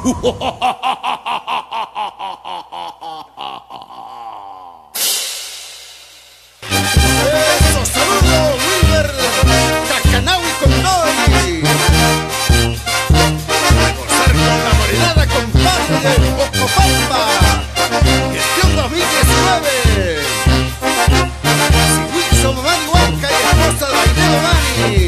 ¡Eso! ¡Saludos! ¡Wilber! ¡Cacanaui con Doy! ¡A gozar con la morenada, compadre! ¡Ocopampa! ¡Gestión 2019! ¡Sigüizo, Mamani Huanca y esposa de Aineo Mani!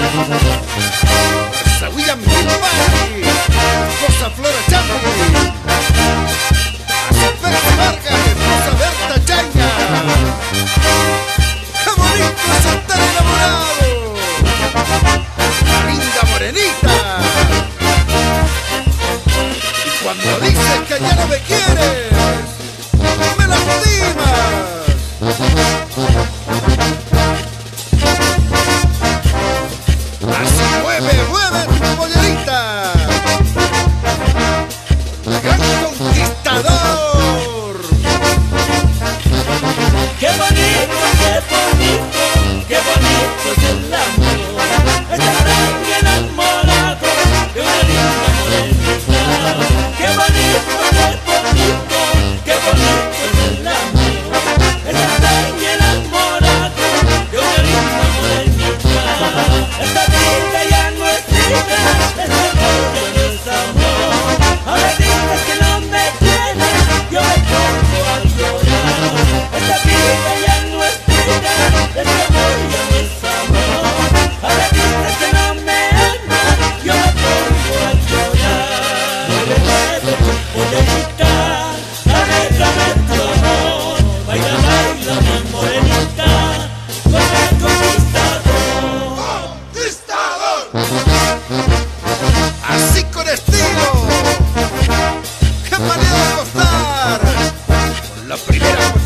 ¡Fuerza William Gilbani! ¡Esposa Flora Champi! ¡Acepecto Vargas! ¡Esposa Berta Chaña! ¡Qué bonito es estar enamorado! ¡Linda morenita! Y cuando dices que ya no me quieres, me lastimas. Así mueve, mueve tu pollerita. ¡Gran conquistador! ¡Qué bonito, qué bonito, qué bonito es el amor! Está tan enamorado de una linda morenita. ¡Qué bonito, qué bonito, qué bonito es el amor! Está tan enamorado de una linda morenita. Esta vida ya no es vida, este amor ya no es amor. Ahora dices que no me quieres, yo me pongo a llorar. Esta vida ya no es vida, este amor ya no es amor. Ahora dices que no me amas, yo me pongo a llorar. Mueve tu pollerita, dame tu amor. Baila, baila mi morenita, con el conquistador. ¡Conquistador! Así con estilo. ¡Qué manera de gozar! Con la primera